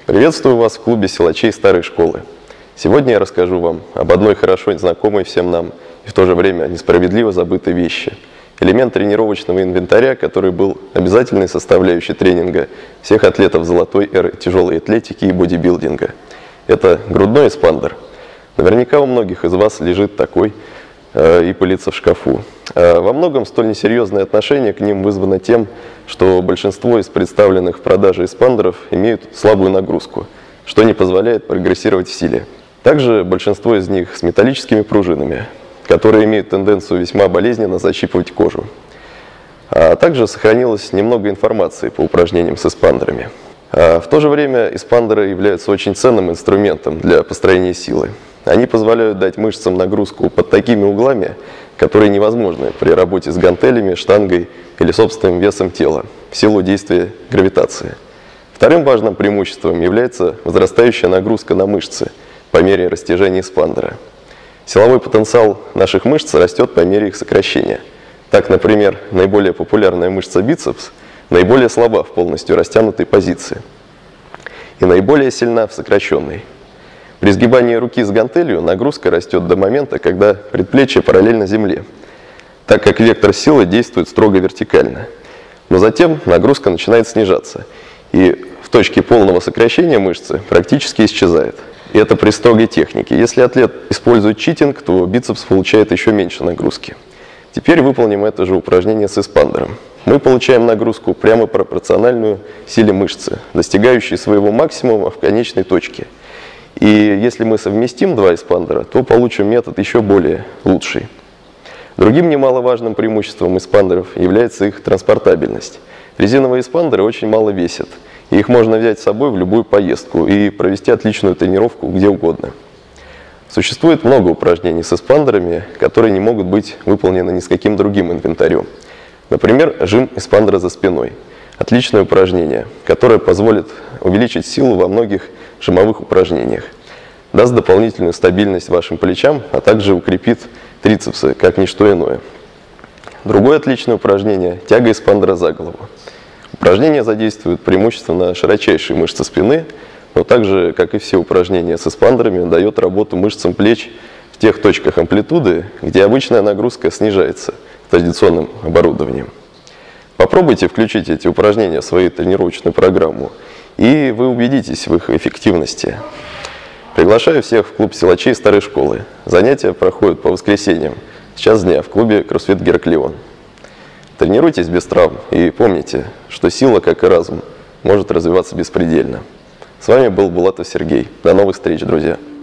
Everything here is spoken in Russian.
Приветствую вас в клубе силачей старой школы. Сегодня я расскажу вам об одной хорошо знакомой всем нам и в то же время несправедливо забытой вещи. Элемент тренировочного инвентаря, который был обязательной составляющей тренинга всех атлетов золотой эры тяжелой атлетики и бодибилдинга. Это грудной эспандер. Наверняка у многих из вас лежит такой и пылится в шкафу. Во многом столь несерьезное отношение к ним вызвано тем, что большинство из представленных в продаже эспандеров имеют слабую нагрузку, что не позволяет прогрессировать в силе. Также большинство из них с металлическими пружинами, которые имеют тенденцию весьма болезненно защипывать кожу. А также сохранилось немного информации по упражнениям с эспандерами. В то же время эспандеры являются очень ценным инструментом для построения силы. Они позволяют дать мышцам нагрузку под такими углами, которые невозможны при работе с гантелями, штангой или собственным весом тела в силу действия гравитации. Вторым важным преимуществом является возрастающая нагрузка на мышцы по мере растяжения эспандера. Силовой потенциал наших мышц растет по мере их сокращения. Так, например, наиболее популярная мышца бицепс наиболее слаба в полностью растянутой позиции и наиболее сильна в сокращенной. При сгибании руки с гантелью нагрузка растет до момента, когда предплечье параллельно земле, так как вектор силы действует строго вертикально. Но затем нагрузка начинает снижаться, и в точке полного сокращения мышцы практически исчезает. И это при строгой технике. Если атлет использует читинг, то бицепс получает еще меньше нагрузки. Теперь выполним это же упражнение с эспандером. Мы получаем нагрузку прямо пропорциональную силе мышцы, достигающей своего максимума в конечной точке. И если мы совместим два эспандера, то получим метод еще более лучший. Другим немаловажным преимуществом эспандеров является их транспортабельность. Резиновые эспандеры очень мало весят, и их можно взять с собой в любую поездку и провести отличную тренировку где угодно. Существует много упражнений с эспандерами, которые не могут быть выполнены ни с каким другим инвентарем. Например, жим эспандера за спиной. Отличное упражнение, которое позволит увеличить силу во многих жимовых упражнениях, даст дополнительную стабильность вашим плечам, а также укрепит трицепсы, как ничто иное. Другое отличное упражнение – тяга эспандера за голову. Упражнение задействует преимущественно широчайшие мышцы спины, но также, как и все упражнения с эспандерами, дает работу мышцам плеч в тех точках амплитуды, где обычная нагрузка снижается традиционным оборудованием. Попробуйте включить эти упражнения в свою тренировочную программу, и вы убедитесь в их эффективности. Приглашаю всех в клуб силачей старой школы. Занятия проходят по воскресеньям, в час дня в клубе CrossFit Гераклион. Тренируйтесь без травм и помните, что сила, как и разум, может развиваться беспредельно. С вами был Булатов Сергей. До новых встреч, друзья!